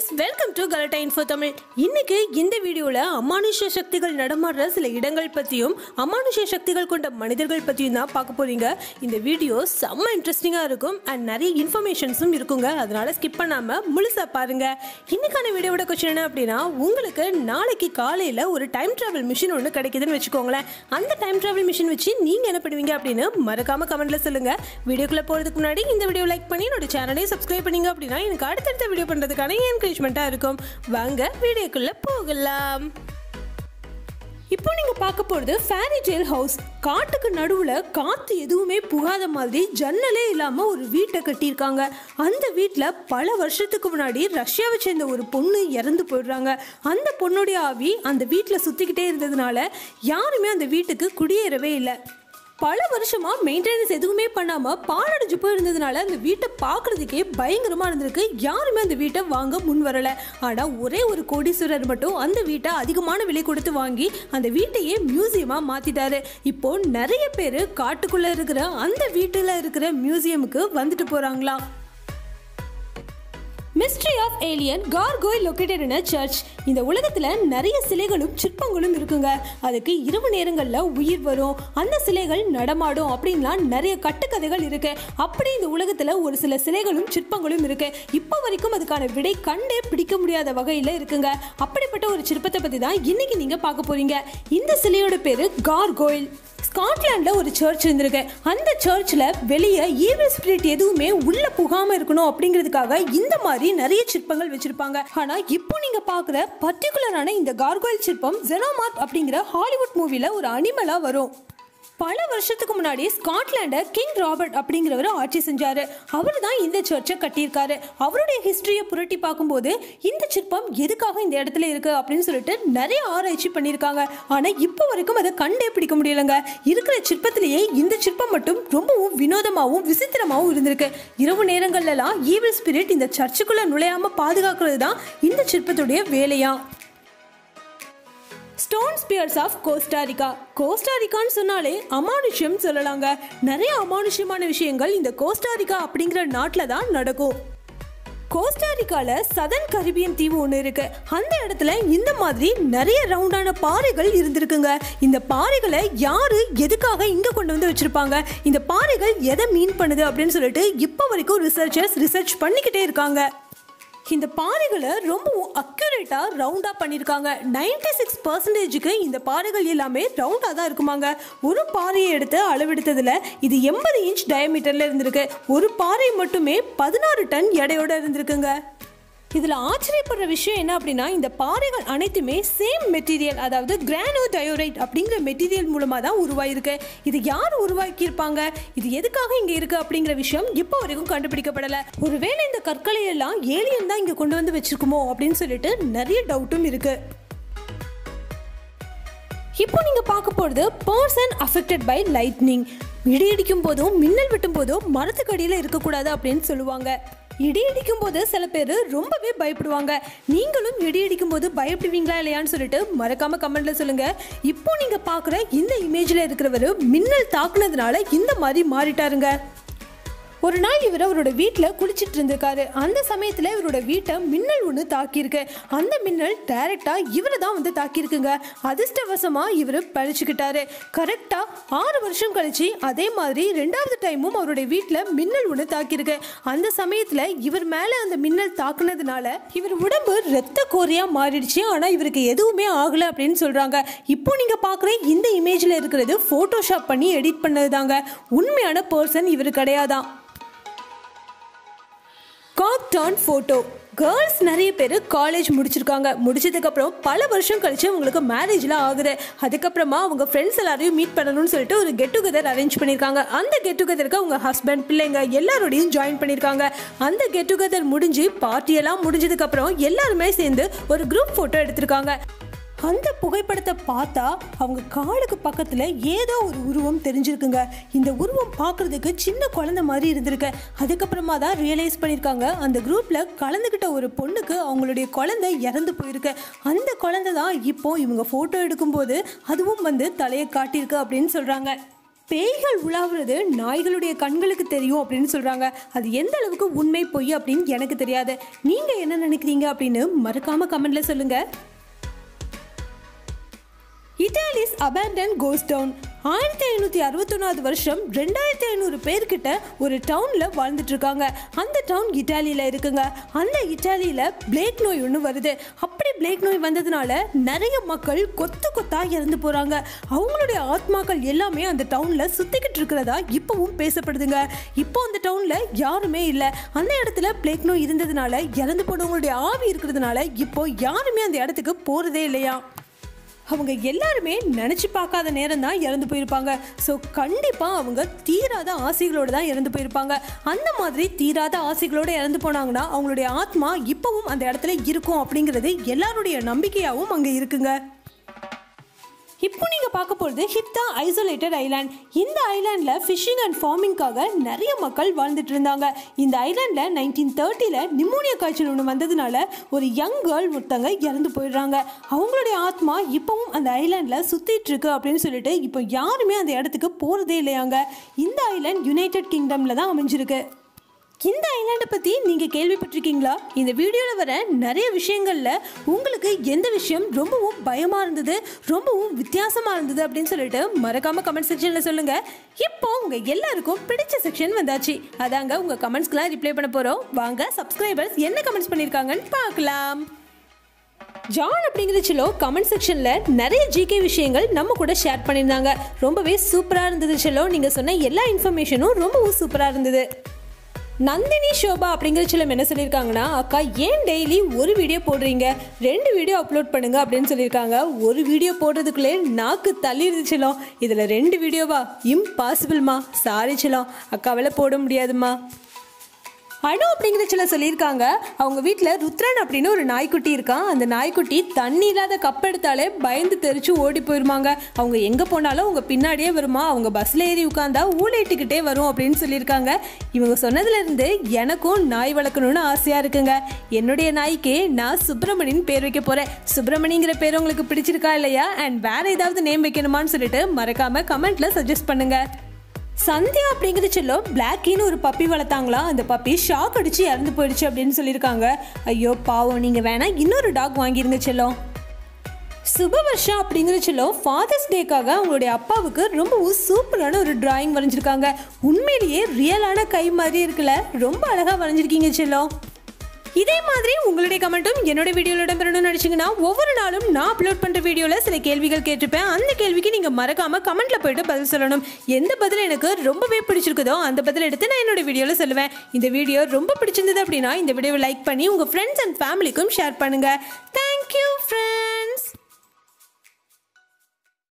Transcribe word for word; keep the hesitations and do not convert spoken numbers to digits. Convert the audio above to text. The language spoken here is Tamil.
Welcome to Galatta info Tamil. இன்னைக்கு இந்த வீடியோவில் அமானுஷ்ய சக்திகள் நடமாடுற சில இடங்கள் பற்றியும் அமானுஷ்ய சக்திகள் கொண்ட மனிதர்கள் பற்றியும் தான் பார்க்க போறீங்க. இந்த வீடியோ செம்ம இன்ட்ரெஸ்டிங்காக இருக்கும் அண்ட் நிறைய இன்ஃபர்மேஷன்ஸும் இருக்குங்க. அதனால ஸ்கிப் பண்ணாமல் முழுசாக பாருங்க. இன்னைக்கான வீடியோட கொஸ்டின் என்ன அப்படின்னா, உங்களுக்கு நாளைக்கு காலையில் ஒரு டைம் டிராவல் மிஷின் ஒன்று கிடைக்குதுன்னு வச்சுக்கோங்களேன். அந்த டைம் டிராவல் மிஷின் வச்சு நீங்கள் என்ன பண்ணுவீங்க அப்படின்னு மறக்காம கமெண்ட்ல சொல்லுங்க. வீடியோக்குள்ள போகிறதுக்கு முன்னாடி இந்த வீடியோ லைக் பண்ணி என்னோட சேனலையும் சப்ஸ்கிரைப் பண்ணீங்க அப்படின்னா எனக்கு அடுத்தடுத்த வீடியோ பண்ணுறதுக்கான என்கரேஜ்மெண்ட்டாக இருக்கும். வாங்க வீடியோக்குள்ள போகலாம். இப்போ நீங்க பார்க்க போறது ஃபேரி டேல் ஹவுஸ். காட்டுக்கு நடுவுல காத்து எதுவுமே புகாத மாதிரி ஜன்னலே இல்லாம ஒரு வீட்டை கட்டியிருக்காங்க. அந்த வீட்டில் பல வருஷத்துக்கு முன்னாடி ரஷ்யாவை சேர்ந்த ஒரு பொண்ணு இறந்து போயிடுறாங்க. அந்த பொண்ணுடைய ஆவி அந்த வீட்டில் சுத்திக்கிட்டே இருந்ததுனால யாருமே அந்த வீட்டுக்கு குடியேறவே இல்லை. பல வருஷமா மெயின்டெனன்ஸ் எதுவுமே பண்ணாம பாழடைஞ்சு போயிருந்ததுனால அந்த வீட்டை பார்க்கறதுக்கே பயங்கரமா இருந்திருக்கு. யாருமே அந்த வீட்டை வாங்க முன் வரல. ஆனா ஒரே ஒரு கோடீஸ்வரர் மட்டும் அந்த வீட்டை அதிகமான விலை கொடுத்து வாங்கி அந்த வீட்டையே மியூசியமா மாத்திட்டாரு. இப்போ நிறைய பேர் காட்டுக்குள்ள இருக்கிற அந்த வீட்டுல இருக்கிற மியூசியமுக்கு வந்துட்டு போறாங்களாம். Mystery of alien gargoyle located in a church. இந்த உலகத்துல நிறைய சிலைகளும் சிற்பங்களும் இருக்குங்க. அதுக்கு இரவு நேரங்கள்ல உயிர் வரும், அந்த சிலைகள் நடமாடும் அப்படின்லாம் நிறைய கட்டுக்கதைகள் இருக்கு. அப்படி இந்த உலகத்துல ஒரு சில சிலைகளும் சிற்பங்களும் இருக்கு. இப்போ வரைக்கும் அதுக்கான விடை கண்டே பிடிக்க முடியாத வகையில இருக்குங்க. அப்படிப்பட்ட ஒரு சிற்பத்தை பத்தி தான் இன்னைக்கு நீங்க பார்க்க போறீங்க. இந்த சிலையோட பேரு கார்கோயில். ஸ்காட்லாண்டில் ஒரு சர்ச் இருந்திருக்கு. அந்த சர்ச்சில் வெளியே ஈவில் ஸ்பிரிட் எதுவுமே உள்ள புகாமல் இருக்கணும் அப்படிங்கிறதுக்காக இந்த மாதிரி நிறைய சிற்பங்கள் வச்சிருப்பாங்க. ஆனால் இப்போ நீங்கள் பார்க்குற பர்டிகுலரான இந்த கார்கோயில் சிற்பம் ஜெனோமார்க் அப்படிங்கிற ஹாலிவுட் மூவியில் ஒரு அனிமலாக வரும். பல வருஷத்துக்கு முன்னாடி ஸ்காட்லாண்டை கிங் ராபர்ட் அப்படிங்கிறவர் ஆட்சி செஞ்சாரு. அவர் தான் இந்த சர்ச்சை கட்டியிருக்காரு. அவருடைய ஹிஸ்டரியை புரட்டி பார்க்கும்போது இந்த சிற்பம் எதுக்காக இந்த இடத்துல இருக்கு அப்படின்னு சொல்லிட்டு நிறைய ஆராய்ச்சி பண்ணியிருக்காங்க. ஆனால் இப்போ வரைக்கும் அதை கண்டே பிடிக்க முடியலைங்க. இருக்கிற சிற்பத்திலேயே இந்த சிற்பம் மட்டும் ரொம்பவும் வினோதமாகவும் விசித்திரமாகவும் இருந்திருக்கு. இரவு நேரங்கள்லாம் ஈவில் ஸ்பிரிட் இந்த சர்ச்சுக்குள்ள நுழையாம பாதுகாக்கிறது தான் இந்த சிற்பத்துடைய வேலையா. Stone spheres of Costa Rica. கோஸ்டாரிக்கான்னு சொன்னாலே அமானுஷ்யம் சொல்லலாங்க. நிறைய அமானுஷ்யமான விஷயங்கள் இந்த கோஸ்டாரிக்கா அப்படிங்கிற நாட்டில் தான் நடக்கும். கோஸ்டாரிக்கால சதன் கரிபியன் தீவு ஒன்று இருக்கு. அந்த இடத்துல இந்த மாதிரி நிறைய ரவுண்டான பாறைகள் இருந்திருக்குங்க. இந்த பாறைகளை யாரு எதுக்காக இங்க கொண்டு வந்து வச்சிருப்பாங்க, இந்த பாறைகள் எதை மீன் பண்ணுது அப்படின்னு சொல்லிட்டு இப்போ வரைக்கும் ரிசர்ச்சர்ஸ் ரிசர்ச் பண்ணிக்கிட்டே இருக்காங்க. இந்த பாறைகளை ரொம்பவும் அக்யூரேட்டா ரவுண்டா பண்ணியிருக்காங்க. நைன்டி சிக்ஸ் பர்சன்டேஜுக்கு இந்த பாறைகள் எல்லாமே ரவுண்டா தான் இருக்குமாங்க. ஒரு பாறையை எடுத்து அளவெடுத்ததுல இது எண்பது இன்ச் டயமீட்டர்ல இருந்திருக்கு. ஒரு பாறை மட்டுமே பதினாறு டன் எடையோட இருந்திருக்குங்க. இதில் ஆச்சரியப்படுற விஷயம் என்ன அப்படின்னா, இந்த பாறைகள் அனைத்துமே சேம் மெட்டீரியல், அதாவது கிரானோ டயோரைட் அப்படிங்கிற மெட்டீரியல் மூலமாக தான் உருவாயிருக்கு. இது யார் உருவாக்கியிருப்பாங்க, இது எதுக்காக இங்கே இருக்கு அப்படிங்கிற விஷயம் இப்போ வரைக்கும் கண்டுபிடிக்கப்படலை. ஒருவேளை இந்த கற்களை எல்லாம் ஏலியன் தான் இங்கே கொண்டு வந்து வச்சிருக்குமோ அப்படின்னு சொல்லிட்டு நிறைய டவுட்டும் இருக்கு. இப்போ நீங்க பார்க்க போறது பர்சன் அஃபெக்டட் பை லைட்னிங். இடி இடிக்கும் போதும் மின்னல் வெட்டும் போதும் மரத்துக்கு அடியில் இருக்கக்கூடாது அப்படின்னு சொல்லுவாங்க. இடி இடிக்கும் போது சில பேர் ரொம்பவே பயப்படுவாங்க. நீங்களும் இடி இடிக்கும் போது பயப்படுவீங்களா இல்லையான்னு சொல்லிட்டு மறக்காம கமெண்ட்ல சொல்லுங்க. இப்போ நீங்க பார்க்குற இந்த இமேஜ்ல இருக்கிறவர் மின்னல் தாக்குனதுனால இந்த மாதிரி மாறிட்டாருங்க. ஒரு நாள் இவர் அவரோட வீட்டில் குளிச்சுட்டு இருந்திருக்காரு. அந்த சமயத்தில் இவரோட வீட்டை மின்னல் ஒன்று தாக்கியிருக்கு. அந்த மின்னல் டைரக்டாக இவரை தான் வந்து தாக்கியிருக்குங்க. அதிர்ஷ்டவசமாக இவர் பழிச்சுக்கிட்டாரு. கரெக்டாக ஆறு வருஷம் கழிச்சு அதே மாதிரி ரெண்டாவது டைமும் அவருடைய வீட்டில் மின்னல் ஒன்று தாக்கியிருக்கு. அந்த சமயத்தில் இவர் மேலே அந்த மின்னல் தாக்குனதுனால இவர் உடம்பு ரத்த கோரையாக மாறிடுச்சு. ஆனால் இவருக்கு எதுவுமே ஆகலை அப்படின்னு சொல்கிறாங்க. இப்போ நீங்கள் பார்க்குற இந்த இமேஜில் இருக்கிறது ஃபோட்டோஷாப் பண்ணி எடிட் பண்ணது தாங்க. உண்மையான பர்சன் இவர் கிடையாதான். காக் டர்ன் ஃபோட்டோ. கேர்ள்ஸ் நிறைய பேர் காலேஜ் முடிச்சிருக்காங்க. முடிச்சதுக்கப்புறம் பல வருஷம் கழிச்சு அவங்களுக்கு மேரேஜ்லாம் ஆகுது. அதுக்கப்புறமா அவங்க ஃப்ரெண்ட்ஸ் எல்லாரையும் மீட் பண்ணணும்னு சொல்லிட்டு ஒரு கெட் டுகெதர் அரேஞ்ச் பண்ணியிருக்காங்க. அந்த கெட் டுகெதருக்கு அவங்க ஹஸ்பண்ட் பிள்ளைங்க எல்லாரோடையும் ஜாயின் பண்ணியிருக்காங்க. அந்த கெட் டுகெதர் முடிஞ்சு பார்ட்டியெல்லாம் முடிஞ்சதுக்கப்புறம் எல்லாருமே சேர்ந்து ஒரு குரூப் ஃபோட்டோ எடுத்திருக்காங்க. அந்த புகைப்படத்தை பார்த்தா அவங்க காலுக்கு பக்கத்தில் ஏதோ ஒரு உருவம் தெரிஞ்சிருக்குங்க. இந்த உருவம் பார்க்குறதுக்கு சின்ன குழந்தை மாதிரி இருந்திருக்கு. அதுக்கப்புறமா தான் ரியலைஸ் பண்ணியிருக்காங்க, அந்த குரூப்பில் கலந்துக்கிட்ட ஒரு பொண்ணுக்கு அவங்களுடைய குழந்தை இறந்து போயிருக்கு. அந்த குழந்தை தான் இப்போ இவங்க ஃபோட்டோ எடுக்கும்போது அதுவும் வந்து தலையை காட்டியிருக்கு அப்படின்னு சொல்கிறாங்க. பேய்கள் உலாவுறது நாய்களுடைய கண்களுக்கு தெரியும் அப்படின்னு சொல்கிறாங்க. அது எந்த அளவுக்கு உண்மை பொய் அப்படின்னு எனக்கு தெரியாது. நீங்கள் என்ன நினைக்கிறீங்க அப்படின்னு மறக்காமல் கமெண்ட்டில் சொல்லுங்கள். Italy's abandon ghost town. ஆயிரத்தி ஐநூற்றி அறுபத்தொன்னாவது வருஷம் ரெண்டாயிரத்தி ஐநூறு பேர்கிட்ட ஒரு டவுனில் வாழ்ந்துட்டு இருக்காங்க. அந்த டவுன் இட்டாலியில் இருக்குங்க. அந்த இட்டாலியில் பிளேக் நோய் ஒன்று வருது. அப்படி பிளேக் நோய் வந்ததுனால நிறைய மக்கள் கொத்து கொத்தா இறந்து போகிறாங்க. அவங்களுடைய ஆத்மாக்கள் எல்லாமே அந்த டவுனில் சுற்றிக்கிட்டு இருக்கிறதா இப்போவும் பேசப்படுதுங்க. இப்போ அந்த டவுனில் யாருமே இல்லை. அந்த இடத்துல பிளேக் நோய் இருந்ததுனால இறந்து போனவங்களுடைய ஆவி இருக்கிறதுனால இப்போ யாருமே அந்த இடத்துக்கு போகிறதே இல்லையா. அவங்க எல்லாருமே நினச்சி பார்க்காத நேரம் தான் இறந்து போயிருப்பாங்க. ஸோ கண்டிப்பாக அவங்க தீராத ஆசைகளோடு தான் இறந்து போயிருப்பாங்க. அந்த மாதிரி தீராத ஆசைகளோடு இறந்து போனாங்கன்னா அவங்களுடைய ஆத்மா இப்போவும் அந்த இடத்துல இருக்கும் அப்படிங்கிறது எல்லாருடைய நம்பிக்கையாகவும் அங்கே இருக்குங்க. இப்போ நீங்கள் பார்க்க போகிறது ஹித்தா ஐசோலேட்டட் ஐலாண்ட். இந்த ஐலாண்டில் ஃபிஷிங் அண்ட் ஃபார்மிங்காக நிறைய மக்கள் வாழ்ந்துட்டு இருந்தாங்க. இந்த ஐலாண்டில் நைன்டீன் தேர்ட்டியில் நிமோனியா காய்ச்சல் ஒன்று வந்ததுனால ஒரு யங் கேர்ள் ஒருத்தங்க இறந்து போயிடுறாங்க. அவங்களுடைய ஆத்மா இப்போவும் அந்த ஐலாண்டில் சுற்றிட்டு இருக்கு அப்படின்னு சொல்லிட்டு இப்போ யாருமே அந்த இடத்துக்கு போகிறதே இல்லையாங்க. இந்த ஐலாண்ட் யுனைடெட் கிங்டமில் தான் அமைஞ்சிருக்கு. இந்த ஐலாண்டை பற்றி நீங்கள் கேள்விப்பட்டிருக்கீங்களா? இந்த வீடியோவில் வர நிறைய விஷயங்களில் உங்களுக்கு எந்த விஷயம் ரொம்பவும் பயமாக இருந்தது, ரொம்பவும் வித்தியாசமாக இருந்தது அப்படின்னு சொல்லிட்டு மறக்காமல் கமெண்ட் செக்ஷனில் சொல்லுங்கள். இப்போ உங்கள் எல்லாருக்கும் பிடிச்ச செக்ஷன் வந்தாச்சு. அதாங்க உங்கள் கமெண்ட்ஸ்க்கெலாம் ரிப்ளை பண்ண போகிறோம். வாங்க சப்ஸ்கிரைபர்ஸ் என்ன கமெண்ட்ஸ் பண்ணியிருக்காங்கன்னு பார்க்கலாம். ஜான் அப்படிங்கிற சிலோ கமெண்ட் செக்ஷனில் நிறைய ஜிகே விஷயங்கள் நம்ம கூட ஷேர் பண்ணியிருந்தாங்க. ரொம்பவே சூப்பராக இருந்தது சிலோ. நீங்கள் சொன்ன எல்லா இன்ஃபர்மேஷனும் ரொம்பவும் சூப்பராக இருந்தது. நந்தினி ஷோபா அப்படிங்கிற சிலம் என்ன சொல்லியிருக்காங்கன்னா, அக்கா ஏன் டெய்லி ஒரு வீடியோ போடுறீங்க, ரெண்டு வீடியோ அப்லோட் பண்ணுங்க அப்படின்னு சொல்லியிருக்காங்க. ஒரு வீடியோ போடுறதுக்குள்ளே நாக்கு தள்ளிடுச்சுலாம். இதில் ரெண்டு வீடியோவா? இம்பாசிபிள்மா, சாரி சிலம், அக்காவால் போட முடியாதுமா. அனு அப்படிங்கிற சில சொல்லியிருக்காங்க, அவங்க வீட்டில் ருத்ரன் அப்படின்னு ஒரு நாய்க்குட்டி இருக்கான். அந்த நாய்க்குட்டி தண்ணி இல்லாத கப் எடுத்தாலே பயந்து தெரிச்சு ஓடி போயிருமாங்க. அவங்க எங்கே போனாலும் அவங்க பின்னாடியே வருமா. அவங்க பஸ்ஸில் ஏறி உட்காந்தா ஊழிட்டுக்கிட்டே வரும் அப்படின்னு சொல்லியிருக்காங்க. இவங்க சொன்னதுலேருந்து எனக்கும் நாய் வளர்க்கணும்னு ஆசையாக இருக்குங்க. என்னுடைய நாய்க்கு நான் சுப்பிரமணியன் பேர் வைக்க போகிறேன். சுப்பிரமணிங்கிற பேர் உங்களுக்கு பிடிச்சிருக்கா இல்லையா, அண்ட் வேறு ஏதாவது நேம் வைக்கணுமான்னு சொல்லிட்டு மறக்காமல் கமெண்ட்டில் சஜஸ்ட் பண்ணுங்கள். சந்தியா அப்படிங்கிற செல்லம் பிளாக்கின்னு ஒரு பப்பி வளர்த்தாங்களா. அந்த பப்பி ஷாக் அடிச்சு இறந்து போயிடுச்சு அப்படின்னு சொல்லியிருக்காங்க. ஐயோ பாவம், நீங்கள் வேணா இன்னொரு டாக் வாங்கிருங்க செல்லம். சுபவர்ஷா அப்படிங்கிற செல்லம் ஃபாதர்ஸ் டேக்காக அவங்களுடைய அப்பாவுக்கு ரொம்பவும் சூப்பரான ஒரு டிராயிங் வரைஞ்சிருக்காங்க. உண்மையிலேயே ரியலான கை மாதிரி இருக்குல்ல, ரொம்ப அழகாக வரைஞ்சிருக்கீங்க செல்லம். இதே மாதிரி உங்களுடைய கமெண்ட்டும் என்னோட வீடியோவில் இடம்பெறணும்னு நினச்சிங்கன்னா ஒவ்வொரு நாளும் நான் அப்லோட் பண்ணுற வீடியோவில் சில கேள்விகள் கேட்டிருப்பேன். அந்த கேள்விக்கு நீங்கள் மறக்காமல் கமெண்ட்டில் போய்ட்டு பதில் சொல்லணும். எந்த பதில் எனக்கு ரொம்பவே பிடிச்சிருக்குதோ அந்த பதில் எடுத்து நான் என்னோட வீடியோவில் சொல்லுவேன். இந்த வீடியோ ரொம்ப பிடிச்சிருந்தது அப்படின்னா இந்த வீடியோவை லைக் பண்ணி உங்கள் ஃப்ரெண்ட்ஸ் அண்ட் ஃபேமிலிக்கும் ஷேர் பண்ணுங்கள். தேங்க்ஸ்.